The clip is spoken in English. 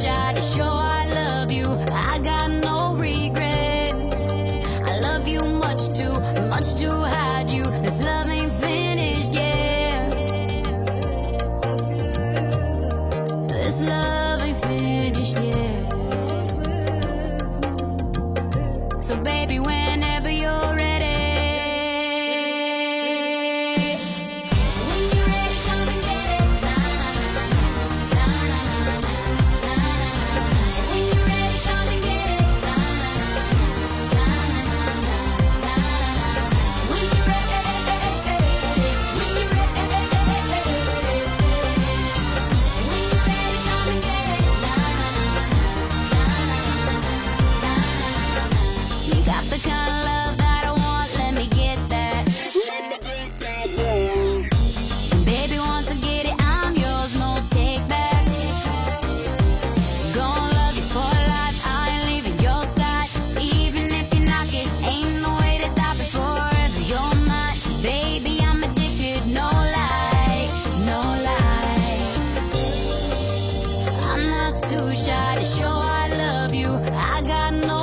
shy to show I love you. I got no regrets. I love you much to hide you. This love ain't finished yet. This love ain't finished yet. So baby, whenever you're ready, the kind of love that I want, let me get that. Baby, once I get it, I'm yours, no take backs. Gonna love you for life, I ain't leaving your side. Even if you knock it, ain't no way to stop it forever. You're mine, baby, I'm addicted, no lie, no lie. I'm not too shy to show I love you. I got no